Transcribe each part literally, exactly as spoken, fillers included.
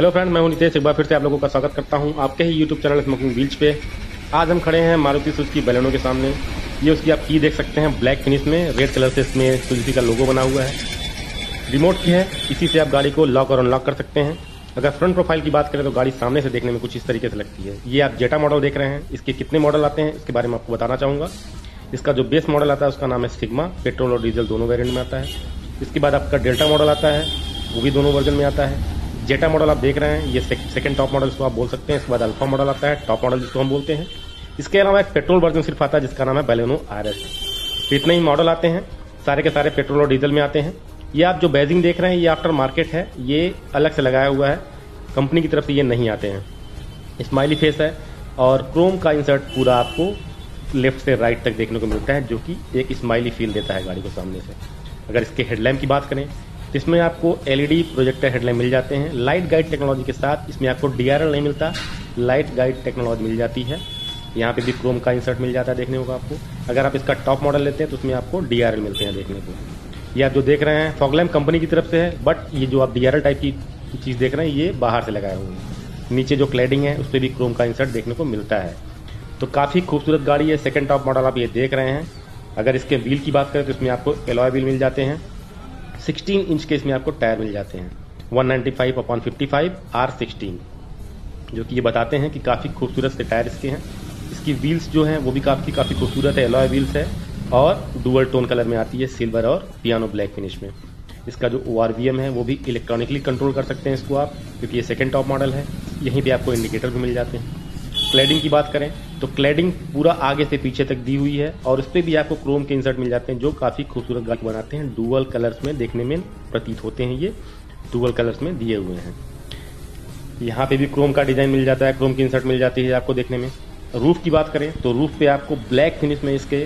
Hello friend, मैं हूं नितेश। एक बार फिर से आप लोगों का स्वागत करता हूं आपके ही यूट्यूब चैनल स्मोकिंग व्हील्स पे। आज हम खड़े हैं मारुति सुजुकी बैलेनो के सामने। ये उसकी आप की देख सकते हैं ब्लैक फिनिश में, रेड कलर से इसमें सुजुकी का लोगो बना हुआ है। रिमोट की है, इसी से आप गाड़ी को लॉक और अनलॉक कर सकते हैं। अगर फ्रंट प्रोफाइल की बात करें तो गाड़ी सामने से देखने में कुछ इस तरीके से लगती है। ये आप जेटा मॉडल देख रहे हैं। इसके कितने मॉडल आते हैं इसके बारे में आपको बताना चाहूँगा। इसका जो बेस मॉडल आता है उसका नाम है सिग्मा, पेट्रोल और डीजल दोनों वेरिएंट में आता है। इसके बाद आपका डेल्टा मॉडल आता है, वो भी दोनों वर्जन में आता है। जेटा मॉडल आप देख रहे हैं, ये सेकंड टॉप मॉडल इसको आप बोल सकते हैं। इसके बाद अल्फा मॉडल आता है, टॉप मॉडल जिसको हम बोलते हैं। इसके अलावा एक पेट्रोल वर्जन सिर्फ आता है जिसका नाम है बैलेनो आर एस। तो इतने ही मॉडल आते हैं, सारे के सारे पेट्रोल और डीजल में आते हैं। ये आप जो बैजिंग देख रहे हैं ये आफ्टर मार्केट है, ये अलग से लगाया हुआ है, कंपनी की तरफ से ये नहीं आते हैं। स्माइली फेस है और क्रोम का इंसर्ट पूरा आपको लेफ्ट से राइट तक देखने को मिलता है, जो कि एक स्माइली फील देता है गाड़ी को सामने से। अगर इसके हेडलैम्प की बात करें तो इसमें आपको एलईडी प्रोजेक्टर हेडलैम्प मिल जाते हैं लाइट गाइड टेक्नोलॉजी के साथ। इसमें आपको डीआरएल नहीं मिलता, लाइट गाइड टेक्नोलॉजी मिल जाती है। यहाँ पे भी क्रोम का इंसर्ट मिल जाता है देखने को आपको। अगर आप इसका टॉप मॉडल लेते हैं तो उसमें आपको डीआरएल मिलते हैं देखने को। ये आप जो देख रहे हैं फॉग लैम्प कंपनी की तरफ से है, बट ये जो आप डीआरएल टाइप की चीज़ देख रहे हैं ये बाहर से लगाए हुए हैं। नीचे जो क्लैडिंग है उस पर भी क्रोम का इंसर्ट देखने को मिलता है। तो काफ़ी खूबसूरत गाड़ी है। सेकंड टॉप मॉडल आप ये देख रहे हैं। अगर इसके व्हील की बात करें तो इसमें आपको एलॉय व्हील मिल जाते हैं। सोलह इंच के इसमें आपको टायर मिल जाते हैं, एक सौ पचानवे अपॉन पचपन आर सिक्सटीन, जो कि ये बताते हैं कि काफ़ी खूबसूरत से टायर इसके हैं। इसकी व्हील्स जो हैं वो भी काफ़ी काफ़ी खूबसूरत है, एलॉय व्हील्स है और डुअल टोन कलर में आती है, सिल्वर और पियानो ब्लैक फिनिश में। इसका जो ओ आर वी एम है वो भी इलेक्ट्रॉनिकली कंट्रोल कर सकते हैं इसको आप, क्योंकि ये सेकेंड टॉप मॉडल है। यहीं पर आपको इंडिकेटर भी मिल जाते हैं। क्लैडिंग की बात करें तो क्लैडिंग पूरा आगे से पीछे तक दी हुई है और उस पर भी आपको क्रोम के इंसर्ट मिल जाते हैं, जो काफ़ी खूबसूरत गाड़ी बनाते हैं। डुअल कलर्स में देखने में प्रतीत होते हैं, ये डुअल कलर्स में दिए हुए हैं। यहाँ पे भी क्रोम का डिजाइन मिल जाता है, क्रोम की इंसर्ट मिल जाती है आपको देखने में। रूफ की बात करें तो रूफ पे आपको ब्लैक फिनिश में इसके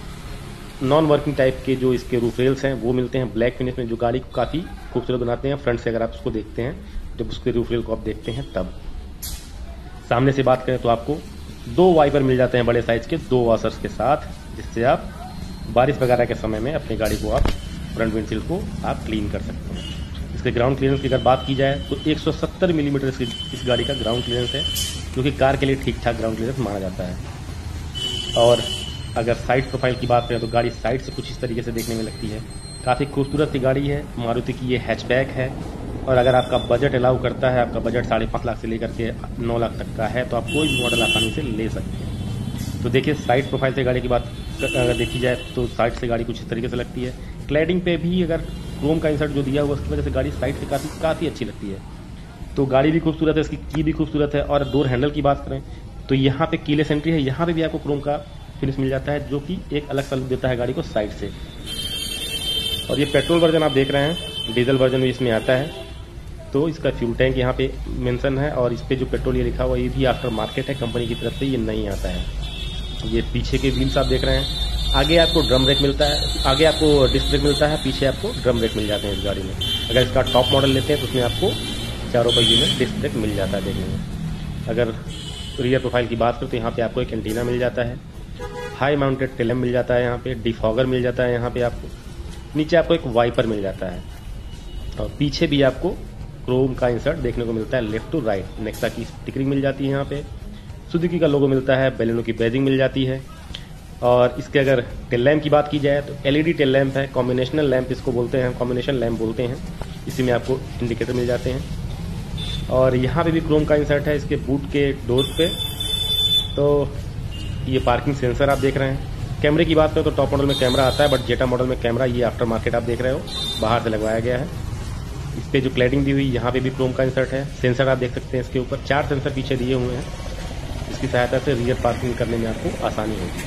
नॉन वर्किंग टाइप के जो इसके रूफ रेल्स हैं वो मिलते हैं ब्लैक फिनिश में, जो गाड़ी को काफ़ी खूबसूरत बनाते हैं फ्रंट से। अगर आप उसको देखते हैं, जब उसके रूफ रेल को आप देखते हैं तब। सामने से बात करें तो आपको दो वाइपर मिल जाते हैं बड़े साइज के, दो वॉशर्स के साथ, जिससे आप बारिश वगैरह के समय में अपनी गाड़ी को आप फ्रंट विंडशील्ड को आप क्लीन कर सकते हैं। इसके ग्राउंड क्लियरेंस की अगर बात की जाए तो एक सौ सत्तर मिलीमीटर इसकी इस गाड़ी का ग्राउंड क्लियरेंस है, जो कि कार के लिए ठीक ठाक ग्राउंड क्लियरेंस माना जाता है। और अगर साइड प्रोफाइल की बात करें तो गाड़ी साइड से कुछ इस तरीके से देखने में लगती है। काफ़ी खूबसूरत सी गाड़ी है। मारुति की ये हैचबैक है और अगर आपका बजट अलाउ करता है, आपका बजट साढ़े पाँच लाख से लेकर के नौ लाख तक का है, तो आप कोई भी मॉडल आसानी से ले सकते हैं। तो देखिए साइड प्रोफाइल से गाड़ी की बात अगर देखी जाए तो साइड से गाड़ी कुछ इस तरीके से लगती है। क्लैडिंग पे भी अगर क्रोम का इंसर्ट जो दिया हुआ उसकी वजह से गाड़ी साइड से काफ़ी काफ़ी अच्छी लगती है। तो गाड़ी भी खूबसूरत है, इसकी की भी खूबसूरत है। और डोर हैंडल की बात करें तो यहाँ पे कीलेस एंट्री है, यहाँ पे भी आपको क्रोम का फिनिश मिल जाता है, जो कि एक अलग सा लुक देता है गाड़ी को साइड से। और ये पेट्रोल वर्जन आप देख रहे हैं, डीजल वर्जन भी इसमें आता है। तो इसका फ्यूल टैंक यहाँ पे मेंशन है और इस पे जो पेट्रोल ये लिखा हुआ है ये भी आफ्टर मार्केट है, कंपनी की तरफ से ये नहीं आता है। ये पीछे के व्हील्स आप देख रहे हैं। आगे आपको ड्रम ब्रेक मिलता है, आगे आपको डिस्क ब्रेक मिलता है, पीछे आपको ड्रम ब्रेक मिल जाते हैं इस गाड़ी में। अगर इसका टॉप मॉडल लेते हैं तो उसमें आपको चारों पहिए में डिस्क ब्रेक मिल जाता है देखने में। अगर रियर प्रोफाइल की बात करें तो यहाँ पे आपको एक एंटीना मिल जाता है, हाई माउंटेड टेल लैम्प मिल जाता है, यहाँ पे डिफॉगर मिल जाता है, यहाँ पे आपको नीचे आपको एक वाइपर मिल जाता है और पीछे भी आपको क्रोम का इंसर्ट देखने को मिलता है लेफ्ट टू राइट। नेक्सा की स्टिकरिंग मिल जाती है, यहाँ पे सुजुकी का लोगो मिलता है, बैलेनो की बैजिंग मिल जाती है। और इसके अगर टेल लैम्प की बात की जाए तो एलईडी टेल लैम्प है, कॉम्बिनेशनल लैम्प इसको बोलते हैं, कॉम्बिनेशन लैम्प बोलते हैं। इसी में आपको इंडिकेटर मिल जाते हैं और यहाँ पे भी क्रोम का इंसर्ट है इसके बूट के डोर पे। तो ये पार्किंग सेंसर आप देख रहे हैं। कैमरे की बात करें तो टॉप मॉडल में कैमरा आता है, बट जेटा मॉडल में कैमरा ये आफ्टर मार्केट आप देख रहे हो बाहर से लगवाया गया है। इस पे जो क्लैडिंग दी हुई यहाँ पे भी क्रोम का इंसर्ट है। सेंसर आप देख सकते हैं, इसके ऊपर चार सेंसर पीछे दिए हुए हैं, इसकी सहायता से रियर पार्किंग करने में आपको आसानी होगी।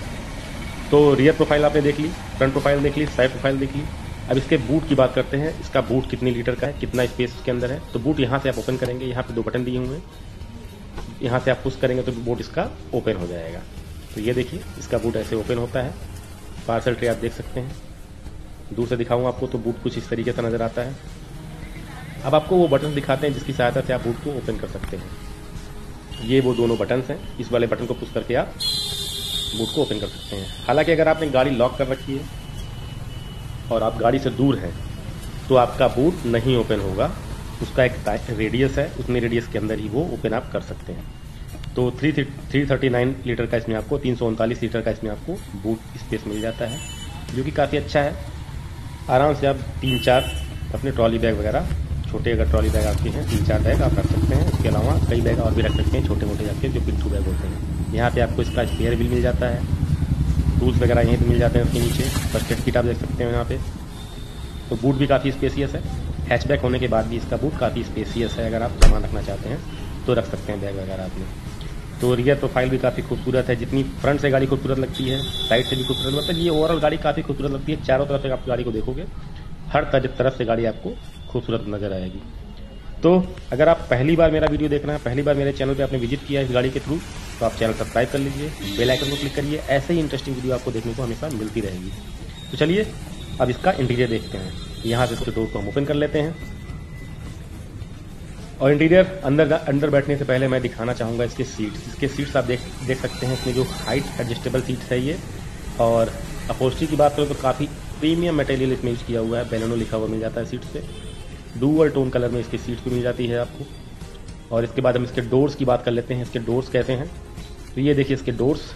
तो रियर प्रोफाइल आपने देख ली, फ्रंट प्रोफाइल देख ली, साइड प्रोफाइल देख ली। अब इसके बूट की बात करते हैं। इसका बूट कितनी लीटर का है, कितना स्पेस इसके अंदर है। तो बूट यहाँ से आप ओपन करेंगे, यहाँ पे दो बटन दिए हुए हैं, यहाँ से आप पुश करेंगे तो बूट इसका ओपन हो जाएगा। तो ये देखिए इसका बूट ऐसे ओपन होता है। पार्सल ट्रे आप देख सकते हैं, दूर से दिखाऊंगा आपको तो बूट कुछ इस तरीके से नजर आता है। अब आपको वो बटन दिखाते हैं जिसकी सहायता से आप बूट को ओपन कर सकते हैं। ये वो दोनों बटन्स हैं, इस वाले बटन को पुश करके आप बूट को ओपन कर सकते हैं। हालांकि अगर आपने गाड़ी लॉक कर रखी है और आप गाड़ी से दूर हैं तो आपका बूट नहीं ओपन होगा, उसका एक रेडियस है, उतने रेडियस के अंदर ही वो ओपन आप कर सकते हैं। तो three three thirty nine litre का इसमें आपको तीन सौ उनतालीस लीटर का इसमें आपको बूट स्पेस मिल जाता है, जो कि काफ़ी अच्छा है। आराम से आप तीन चार अपने ट्रॉली बैग वगैरह, छोटे अगर ट्रॉली बैग आपके हैं, तीन चार बैग आप रख सकते हैं। इसके अलावा कई बैग और भी रख सकते हैं, छोटे मोटे आपके जो पिट्ठू बैग होते हैं। यहाँ पे आपको इसका स्पेयर बिल मिल जाता है, टूल्स वगैरह यहीं पे मिल जाते हैं उसके नीचे। फर्स्ट एड किट आप देख सकते हैं यहाँ पे। तो बूट भी काफ़ी स्पेसियस है, हैचबैक होने के बाद भी इसका बूट काफ़ी स्पेसियस है। अगर आप सामान रखना चाहते हैं तो रख सकते हैं बैग वगैरह आपने। तो रियर प्रोफाइल भी काफ़ी खूबसूरत है, जितनी फ्रंट से गाड़ी खूबसूरत लगती है, साइड से भी खूबसूरत, मतलब ये ओवरऑल गाड़ी काफ़ी खूबसूरत लगती है। चारों तरफ से आप गाड़ी को देखोगे, हर तरफ से गाड़ी आपको खूबसूरत नजर आएगी। तो अगर आप पहली बार मेरा वीडियो देख रहे हैं, पहली बार मेरे चैनल पे आपने विजिट किया है इस गाड़ी के थ्रू, तो आप चैनल सब्सक्राइब कर लीजिए, बेल आइकन को क्लिक करिए। ऐसे ही इंटरेस्टिंग वीडियो आपको देखने को हमेशा मिलती रहेगी। तो चलिए अब इसका इंटीरियर देखते हैं। यहाँ से इसके डोर को हम ओपन कर लेते हैं, और इंटीरियर अंदर अंदर बैठने से पहले मैं दिखाना चाहूँगा इसके सीट्स। इसके सीट्स आप देख देख सकते हैं, इसमें जो हाइट एडजस्टेबल सीट्स है ये। और अपहोल्स्ट्री की बात करें तो काफ़ी प्रीमियम मटेरियल इसमें यूज किया हुआ है, बेलेनो लिखा हुआ मिल जाता है सीट्स पे। डुअल टोन कलर में इसकी सीट्स भी मिल जाती है आपको। और इसके बाद हम इसके डोर्स की बात कर लेते हैं, इसके डोर्स कैसे हैं। तो ये देखिए इसके डोर्स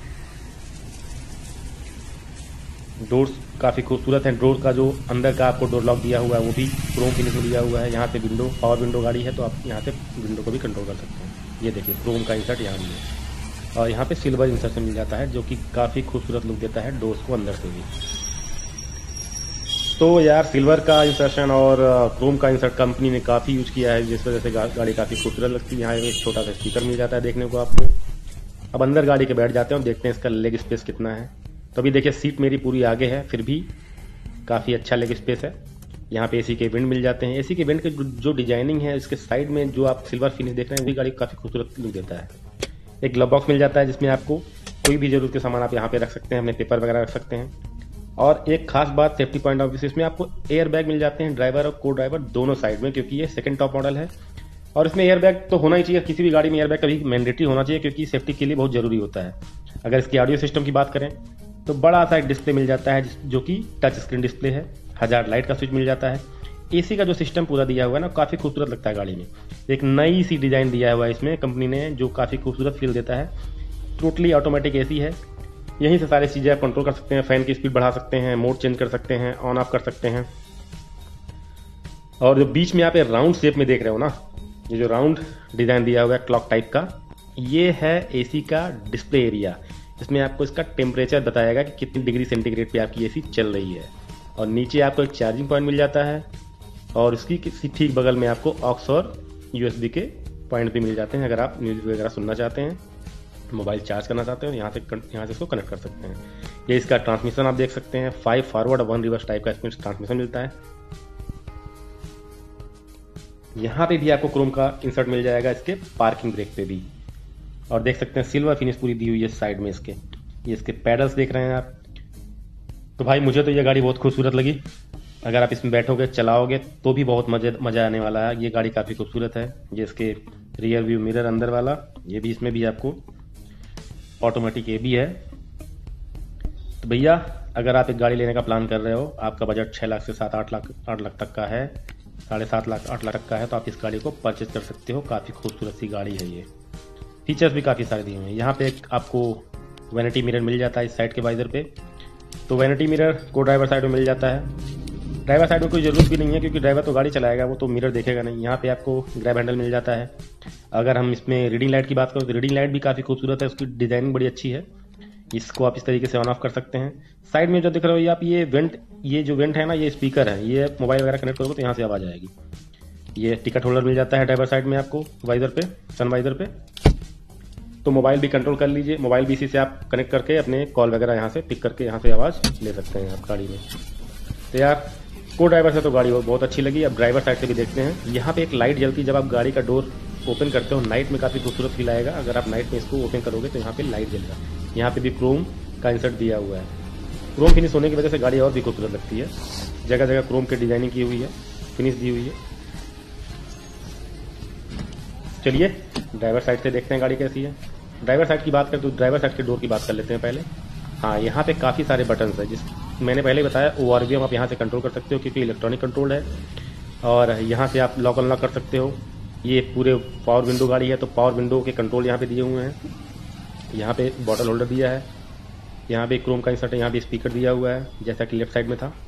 डोर्स काफ़ी खूबसूरत है। डोर का जो अंदर का आपको डोर लॉक दिया हुआ है वो भी क्रोम फिनिश में दिया हुआ है। यहाँ पे विंडो, पावर विंडो गाड़ी है तो आप यहाँ से विंडो को भी कंट्रोल कर सकते हैं। ये देखिए क्रोम का इंसर्ट यहाँ भी है, और यहाँ पे सिल्वर इंसर्ट मिल जाता है, जो कि काफ़ी खूबसूरत लुक देता है डोर्स को अंदर से भी। तो यार सिल्वर का इंसर्शन और क्रोम का इंसर्ट कंपनी ने काफ़ी यूज किया है, जिस वजह से गा, गाड़ी काफ़ी खूबसूरत लगती है। यहाँ एक छोटा सा स्पीकर मिल जाता है देखने को आपको। अब अंदर गाड़ी के बैठ जाते हैं और देखते हैं इसका लेग स्पेस कितना है। तो अभी देखिए सीट मेरी पूरी आगे है, फिर भी काफ़ी अच्छा लेग स्पेस है। यहाँ पे एसी के विंड मिल जाते हैं। एसी के विंड के जो डिजाइनिंग है इसके साइड में जो आप सिल्वर फिनिश देख रहे हैं, वही गाड़ी काफ़ी खूबसूरत लुक देता है। एक ग्लव बॉक्स मिल जाता है, जिसमें आपको कोई भी जरूरत के सामान आप यहाँ पे रख सकते हैं, अपने पेपर वगैरह रख सकते हैं। और एक खास बात सेफ्टी पॉइंट ऑफ व्यू से, इसमें आपको एयर बैग मिल जाते हैं, ड्राइवर और को ड्राइवर दोनों साइड में, क्योंकि ये सेकंड टॉप मॉडल है। और इसमें एयर बैग तो होना ही चाहिए, किसी भी गाड़ी में एयर बैग कभी मैंडेटरी होना चाहिए, क्योंकि सेफ्टी के लिए बहुत जरूरी होता है। अगर इसकी ऑडियो सिस्टम की बात करें तो बड़ा सा एक डिस्प्ले मिल जाता है, जो कि टच स्क्रीन डिस्प्ले है। हजार लाइट का स्विच मिल जाता है। एसी का जो सिस्टम पूरा दिया हुआ है ना, काफ़ी खूबसूरत लगता है गाड़ी में। एक नई सी डिज़ाइन दिया हुआ है इसमें कंपनी ने, जो काफ़ी खूबसूरत फील देता है। टोटली ऑटोमेटिक एसी है, यहीं से सारी चीज़ें आप कंट्रोल कर सकते हैं। फैन की स्पीड बढ़ा सकते हैं, मोड चेंज कर सकते हैं, ऑन ऑफ कर सकते हैं। और जो बीच में आप राउंड शेप में देख रहे हो ना, ये जो राउंड डिज़ाइन दिया हुआ है क्लॉक टाइप का, ये है एसी का डिस्प्ले एरिया। इसमें आपको इसका टेम्परेचर बताएगा कि कितनी डिग्री सेंटीग्रेड पे आपकी एसी चल रही है। और नीचे आपको एक चार्जिंग पॉइंट मिल जाता है, और उसकी किसी ठीक बगल में आपको ऑक्स और यूएसबी के पॉइंट भी मिल जाते हैं। अगर आप म्यूजिक वगैरह सुनना चाहते हैं, मोबाइल चार्ज करना चाहते हो, यहाँ से यहाँ से इसको कनेक्ट कर सकते हैं। ये इसका ट्रांसमिशन आप देख सकते हैं, five forward one reverse type का इसमें ट्रांसमिशन मिलता है। यहाँ पे भी आपको क्रोम का इंसर्ट मिल जाएगा, इसके पार्किंग ब्रेक पे भी। और देख सकते हैं सिल्वर फिनिश पूरी दी हुई है साइड में इसके। ये इसके पैडल्स देख रहे हैं आप। तो भाई मुझे तो ये गाड़ी बहुत खूबसूरत लगी। अगर आप इसमें बैठोगे, चलाओगे तो भी बहुत मजे मजा आने वाला है। ये गाड़ी काफ़ी खूबसूरत है। ये इसके रियर व्यू मिरर अंदर वाला, ये भी इसमें भी आपको ऑटोमेटिक ये भी है। तो भैया अगर आप एक गाड़ी लेने का प्लान कर रहे हो, आपका बजट छः लाख से सात आठ लाख आठ लाख तक का है, साढ़े सात लाख आठ लाख तक का है, तो आप इस गाड़ी को परचेज कर सकते हो। काफ़ी खूबसूरत सी गाड़ी है ये। फीचर्स भी काफ़ी सारे दिए हुए हैं। यहाँ पे एक आपको वैनिटी मिरर मिल जाता है इस साइड के वाइजर पे। तो वैनिटी मिरर को ड्राइवर साइड में मिल जाता है। ड्राइवर साइड में कोई ज़रूरत भी नहीं है, क्योंकि ड्राइवर तो गाड़ी चलाएगा, वो तो मिरर देखेगा नहीं। यहाँ पे आपको ग्रैब हैंडल मिल जाता है। अगर हम इसमें रीडिंग लाइट की बात करें तो रीडिंग लाइट भी काफ़ी खूबसूरत है, उसकी डिज़ाइनिंग बड़ी अच्छी है। इसको आप इस तरीके से ऑन ऑफ कर सकते हैं। साइड में जो दिख रहा हो ये आप, ये वेंट ये जो वेंट है ना, ये स्पीकर है। ये मोबाइल वगैरह कनेक्ट करोगे तो यहाँ से आवाज़ आएगी। ये टिकट होल्डर मिल जाता है ड्राइवर साइड में आपको, वाइजर पे, सन वाइजर पे। तो मोबाइल भी कंट्रोल कर लीजिए, मोबाइल भी इसी से आप कनेक्ट करके अपने कॉल वगैरह यहाँ से पिक करके यहाँ से आवाज़ ले सकते हैं आप गाड़ी में। तो यार को ड्राइवर से तो गाड़ी बहुत अच्छी लगी। अब ड्राइवर साइड से भी देखते हैं। यहाँ पे एक लाइट जलती है जब आप गाड़ी का डोर ओपन करते हो, नाइट में काफ़ी खूबसूरत फील आएगा। अगर आप नाइट में इसको ओपन करोगे तो यहाँ पे लाइट जलेगा। यहाँ पे भी क्रोम का इंसर्ट दिया हुआ है। क्रोम फिनिश होने की वजह से गाड़ी और भी खूबसूरत लगती है। जगह जगह क्रोम की डिजाइनिंग की हुई है, फिनिश दी हुई है। चलिए ड्राइवर साइड से देखते हैं गाड़ी कैसी है। ड्राइवर साइड की बात करें तो ड्राइवर साइड के डोर की बात कर लेते हैं पहले। हाँ, यहाँ पे काफ़ी सारे बटन्स हैं, जिस मैंने पहले बताया ओ आर वी एम आप यहाँ से कंट्रोल कर सकते हो, क्योंकि इलेक्ट्रॉनिक कंट्रोल है। और यहाँ से आप लॉक अनलॉक कर सकते हो। ये पूरे पावर विंडो गाड़ी है, तो पावर विंडो के कंट्रोल यहाँ पे दिए हुए हैं। यहाँ पे बॉटल होल्डर दिया है, यहाँ पे क्रोम का इंसर्ट है, यहाँ पे स्पीकर दिया हुआ है जैसा कि लेफ्ट साइड में था।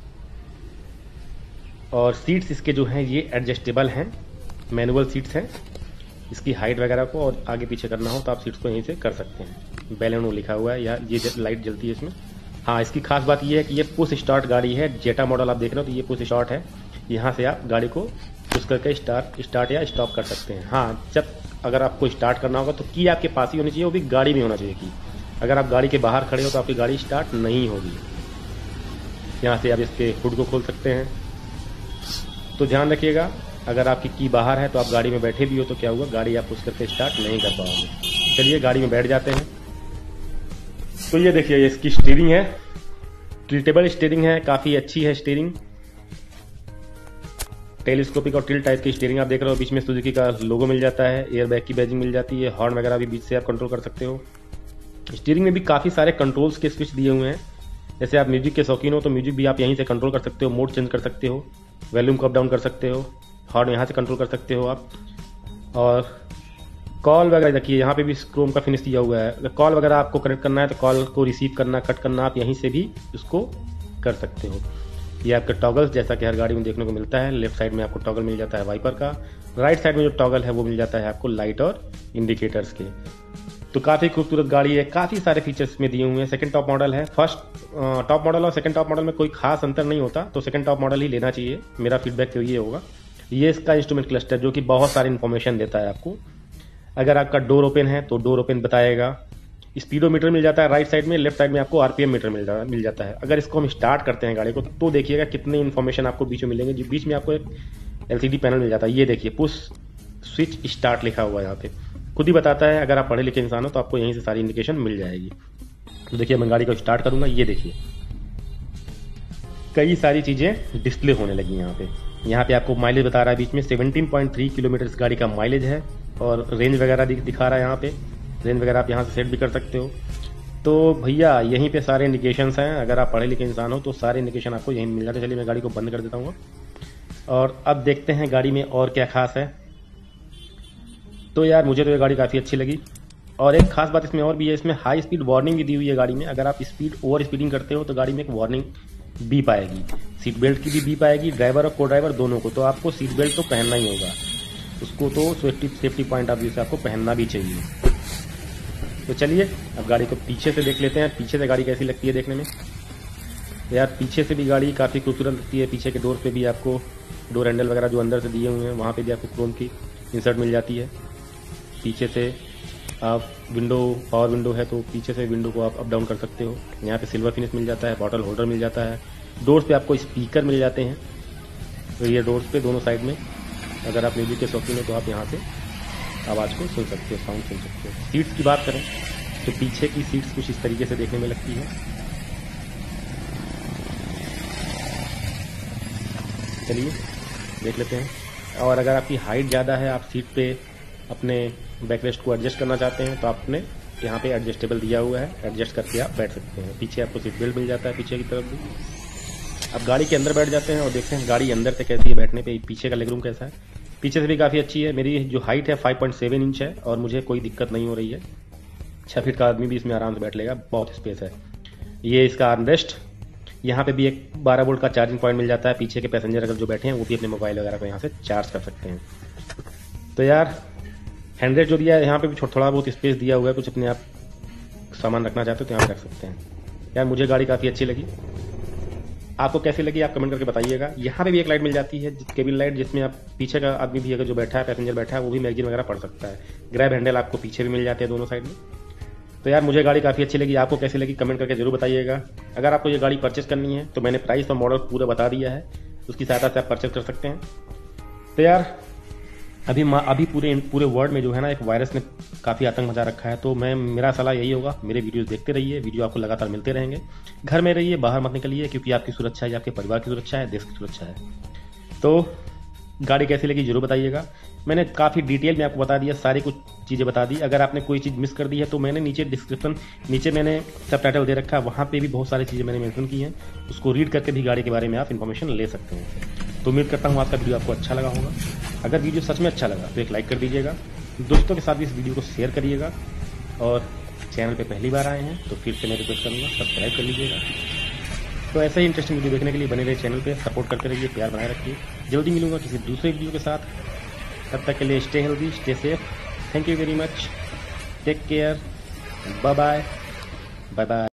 और सीट्स इसके जो हैं ये एडजस्टेबल हैं, मैनुअल सीट्स हैं। इसकी हाइट वगैरह को और आगे पीछे करना हो तो आप सीट्स को यहीं से कर सकते हैं। बैलेनो लिखा हुआ है, या ये लाइट जलती है इसमें। हाँ, इसकी खास बात ये है कि ये पुश स्टार्ट गाड़ी है। जेटा मॉडल आप देख रहे हो तो ये पुश स्टार्ट है। यहाँ से आप गाड़ी को पुश करके स्टार्ट स्टार्ट या स्टॉप कर सकते हैं। हाँ, जब अगर आपको स्टार्ट करना होगा तो की आपके पास ही होनी चाहिए, वो भी गाड़ी में होना चाहिए की। अगर आप गाड़ी के बाहर खड़े हो तो आपकी गाड़ी स्टार्ट नहीं होगी। यहाँ से आप इसके हुड को खोल सकते हैं। तो ध्यान रखिएगा, अगर आपकी की बाहर है तो आप गाड़ी में बैठे भी हो तो क्या हुआ, गाड़ी आप पुश करके स्टार्ट नहीं कर पाओगे। चलिए गाड़ी में बैठ जाते हैं। तो ये देखिए, ये इसकी स्टीयरिंग है, टिल्टेबल स्टीयरिंग है, काफी अच्छी है स्टीयरिंग। टेलीस्कोपिक और टिल्ट टाइप की स्टीयरिंग आप देख रहे हो। बीच में सुजुकी का लोगो मिल जाता है, एयर बैग की बैजिंग मिल जाती है, हॉर्न वगैरह भी बीच से आप कंट्रोल कर सकते हो। स्टीयरिंग में भी काफी सारे कंट्रोल्स के स्विच दिए हुए हैं। जैसे आप म्यूजिक के शौकीन हो तो म्यूजिक भी आप यहीं से कंट्रोल कर सकते हो, मोड चेंज कर सकते हो, वॉल्यूम को अप डाउन कर सकते हो, हॉर्न यहाँ से कंट्रोल कर सकते हो आप। और कॉल वगैरह देखिए, यहाँ पे भी क्रोम का फिनिश दिया हुआ है। अगर कॉल वगैरह आपको कनेक्ट करना है तो कॉल को रिसीव करना, कट करना, आप यहीं से भी उसको कर सकते हो। ये आपका टॉगल्स जैसा कि हर गाड़ी में देखने को मिलता है। लेफ्ट साइड में आपको टॉगल मिल जाता है वाइपर का, राइट साइड में जो टॉगल है वो मिल जाता है आपको लाइट और इंडिकेटर्स के। तो काफ़ी खूबसूरत गाड़ी है, काफ़ी सारे फीचर्स में दिए हुए हैं। सेकंड टॉप मॉडल है। फर्स्ट टॉप मॉडल और सेकंड टॉप मॉडल में कोई खास अंतर नहीं होता, तो सेकंड टॉप मॉडल ही लेना चाहिए। मेरा फीडबैक तो ये होगा। ये इसका इंस्ट्रूमेंट क्लस्टर जो कि बहुत सारी इन्फॉर्मेशन देता है आपको। अगर आपका डोर ओपन है तो डोर ओपन बताएगा। स्पीडोमीटर मिल जाता है राइट साइड में, लेफ्ट साइड में आपको आरपीएम मीटर मिल जाता मिल जाता है। अगर इसको हम स्टार्ट करते हैं गाड़ी को तो देखिएगा कितनी इन्फॉर्मेशन आपको बीच में मिलेंगे। बीच में आपको एक एलसीडी पैनल मिल जाता है। ये देखिए, पुश स्विच स्टार्ट लिखा हुआ है यहाँ पे, खुद ही बताता है। अगर आप पढ़े लिखे इंसान हो तो आपको यहीं से सारी इंडिकेशन मिल जाएगी। तो देखिए, मैं गाड़ी को स्टार्ट करूंगा। ये देखिए, कई सारी चीजें डिस्प्ले होने लगी यहाँ पे। यहाँ पे आपको माइलेज बता रहा है बीच में सत्रह पॉइंट तीन किलोमीटर इस गाड़ी का माइलेज है। और रेंज वगैरह दिखा रहा है यहाँ पे। रेंज वगैरह आप यहाँ से सेट भी कर सकते हो। तो भैया यहीं पे सारे इंडिकेशंस हैं। अगर आप पढ़े लिखे इंसान हो तो सारे इंडिकेशन आपको यहीं मिल जाते हैं। चलिए मैं गाड़ी को बंद कर देता हूँ और अब देखते हैं गाड़ी में और क्या खास है। तो यार मुझे तो ये गाड़ी काफ़ी अच्छी लगी। और एक खास बात इसमें और भी है, इसमें हाई स्पीड वार्निंग भी दी हुई है गाड़ी में। अगर आप स्पीड ओवर स्पीडिंग करते हो तो गाड़ी में एक वार्निंग बीप आएगी। सीट बेल्ट की भी बीप आएगी, ड्राइवर और को ड्राइवर दोनों को। तो आपको सीट बेल्ट तो पहनना ही होगा, उसको तो safety safety point of view से आपको पहनना भी चाहिए। तो चलिए अब गाड़ी को पीछे से देख लेते हैं, पीछे से गाड़ी कैसी लगती है देखने में। तो यार पीछे से भी गाड़ी काफ़ी खूबसूरत लगती है। पीछे के डोर पे भी आपको डोर हैंडल वगैरह जो अंदर से दिए हुए हैं वहाँ पे भी आपको क्रोम की इंसर्ट मिल जाती है। पीछे से आप विंडो, पावर विंडो है तो पीछे से विंडो को आप अप डाउन कर सकते हो। यहाँ पे सिल्वर फिनिश मिल जाता है, बॉटल होल्डर मिल जाता है। डोर्स पे आपको स्पीकर मिल जाते हैं। तो ये डोर्स पे दोनों साइड में अगर आप म्यूजिक के शौकीन हो तो आप यहाँ से आवाज़ को सुन सकते हो, साउंड सुन सकते हो। सीट्स की बात करें तो पीछे की सीट्स कुछ इस तरीके से देखने में लगती है। चलिए देख लेते हैं। और अगर आपकी हाइट ज़्यादा है, आप सीट पे अपने बैकरेस्ट को एडजस्ट करना चाहते हैं तो आपने यहाँ पे एडजस्टेबल दिया हुआ है, एडजस्ट करके आप बैठ सकते हैं। पीछे आपको सीट बेल्ट मिल जाता है पीछे की तरफ भी। अब गाड़ी के अंदर बैठ जाते हैं और देखते हैं गाड़ी अंदर से कैसी है बैठने पे, पीछे का लेगरूम कैसा है। पीछे से भी काफ़ी अच्छी है। मेरी जो हाइट है पाँच पॉइंट सात इंच है और मुझे कोई दिक्कत नहीं हो रही है। छः फीट का आदमी भी इसमें आराम से बैठ लेगा, बहुत स्पेस है। ये इसका आर्मरेस्ट, यहाँ पे भी एक बारह वोल्ट का चार्जिंग पॉइंट मिल जाता है। पीछे के पैसेंजर अगर जो बैठे हैं वो भी अपने मोबाइल वगैरह को यहाँ से चार्ज कर सकते हैं। तो यार हैंडरेस्ट जो दिया है यहाँ पे भी थोड़ा बहुत स्पेस दिया हुआ है, कुछ अपने आप सामान रखना चाहते हो तो यहाँ रख सकते हैं। यार मुझे गाड़ी काफ़ी अच्छी लगी। आपको कैसी लगी आप कमेंट करके बताइएगा। यहाँ पे भी एक लाइट मिल जाती है, केबिन लाइट, जिसमें आप पीछे का आदमी भी अगर जो बैठा है, पैसेंजर बैठा है, वो भी मैगजीन वगैरह पढ़ सकता है। ग्रैब हैंडल आपको पीछे भी मिल जाते हैं दोनों साइड में। तो यार मुझे गाड़ी काफ़ी अच्छी लगी। आपको कैसी लगी कमेंट करके जरूर बताइएगा। अगर आपको ये गाड़ी परचेस करनी है तो मैंने प्राइस और मॉडल पूरा बता दिया है, उसकी सहायता से आप परचेस कर सकते हैं। तो यार अभी अभी पूरे पूरे वर्ल्ड में जो है ना एक वायरस ने काफ़ी आतंक मचा रखा है। तो मैं मेरा सलाह यही होगा, मेरे वीडियोस देखते रहिए, वीडियो आपको लगातार मिलते रहेंगे। घर में रहिए, बाहर मत निकलिए, क्योंकि आपकी सुरक्षा है, आपके परिवार की सुरक्षा है, देश की सुरक्षा है। तो गाड़ी कैसी लगी जरूर बताइएगा। मैंने काफ़ी डिटेल में आपको बता दिया, सारी कुछ चीज़ें बता दी। अगर आपने कोई चीज़ मिस कर दी है तो मैंने नीचे डिस्क्रिप्शन नीचे मैंने सब टाइटल दे रखा है, वहाँ पे भी बहुत सारी चीज़ें मैंने मेंशन की हैं। उसको रीड करके भी गाड़ी के बारे में आप इन्फॉर्मेशन ले सकते हैं। तो उम्मीद करता हूँ आपका वीडियो आपको अच्छा लगा होगा। अगर वीडियो सच में अच्छा लगा तो एक लाइक कर दीजिएगा, दोस्तों के साथ भी इस वीडियो को शेयर करिएगा, और चैनल पे पहली बार आए हैं तो फिर से मैं रिक्वेस्ट करूँगा सब्सक्राइब कर लीजिएगा। तो ऐसे ही इंटरेस्टिंग वीडियो देखने के लिए बने रहिए चैनल पे, सपोर्ट करते रहिए, प्यार बनाए रखिए। जल्दी मिलूंगा किसी दूसरे वीडियो के साथ, तब तक के लिए stay healthy, stay safe. Thank you very much, take care, bye bye, bye bye.